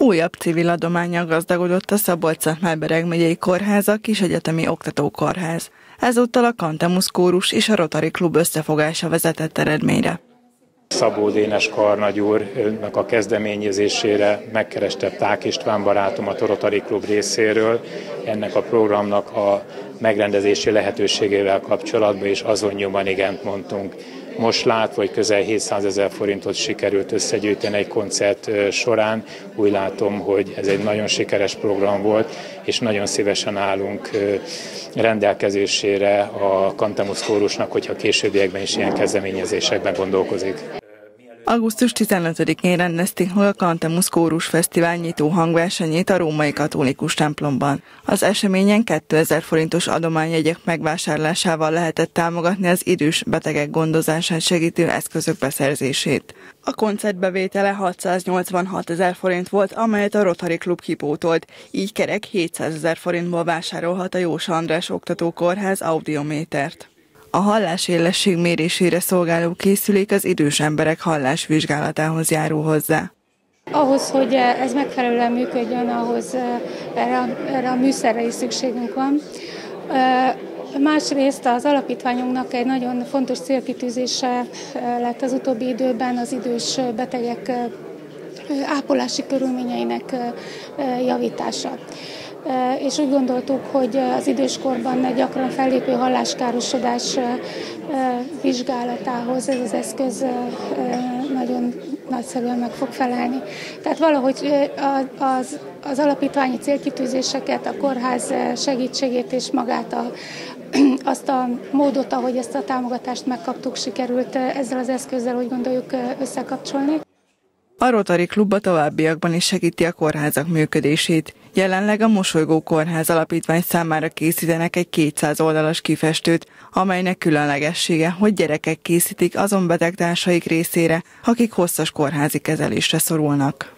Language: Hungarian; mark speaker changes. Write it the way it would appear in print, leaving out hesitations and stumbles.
Speaker 1: Újabb civil adománnyal gazdagodott a Szabolcs-Szatmár-Bereg megyei kórház, a Kisegyetemi Oktatókórház. Ezúttal a Cantemus Kórus és a Rotary Klub összefogása vezetett eredményre.
Speaker 2: Szabó Dénes karnagy úrnak a kezdeményezésére megkereste Ták István barátomat a Rotary Klub részéről ennek a programnak a megrendezési lehetőségével kapcsolatban, és azon nyomban igent mondtunk. Most látva, hogy közel 700 000 forintot sikerült összegyűjteni egy koncert során, úgy látom, hogy ez egy nagyon sikeres program volt, és nagyon szívesen állunk rendelkezésére a Cantemus Kórusnak, hogyha későbbiekben is ilyen kezdeményezésekben gondolkozik.
Speaker 1: Augusztus 15-én rendezték meg a Cantemus Kórus Fesztivál nyitó hangversenyét a római katolikus templomban. Az eseményen 2000 forintos adományjegyek megvásárlásával lehetett támogatni az idős betegek gondozását segítő eszközök beszerzését. A koncert bevétele 686 000 forint volt, amelyet a Rotary Klub kipótolt, így kerek 700 000 forintból vásárolhat a Jósa András Oktatókórház audiométert. A hallásélesség mérésére szolgáló készülék az idős emberek hallásvizsgálatához járul hozzá.
Speaker 3: Ahhoz, hogy ez megfelelően működjön, ahhoz erre a műszerre is szükségünk van. Másrészt az alapítványunknak egy nagyon fontos célkitűzése lett az utóbbi időben az idős betegek ápolási körülményeinek javítása. És úgy gondoltuk, hogy az időskorban gyakran fellépő halláskárosodás vizsgálatához ez az eszköz nagyon nagyszerűen meg fog felelni. Tehát valahogy az alapítványi célkitűzéseket, a kórház segítségét és magát azt a módot, ahogy ezt a támogatást megkaptuk, sikerült ezzel az eszközzel, úgy gondoljuk, összekapcsolni.
Speaker 1: A Rotary Klub a továbbiakban is segíti a kórházak működését. Jelenleg a Mosolygó Kórház Alapítvány számára készítenek egy 200 oldalas kifestőt, amelynek különlegessége, hogy gyerekek készítik azon betegtársaik részére, akik hosszas kórházi kezelésre szorulnak.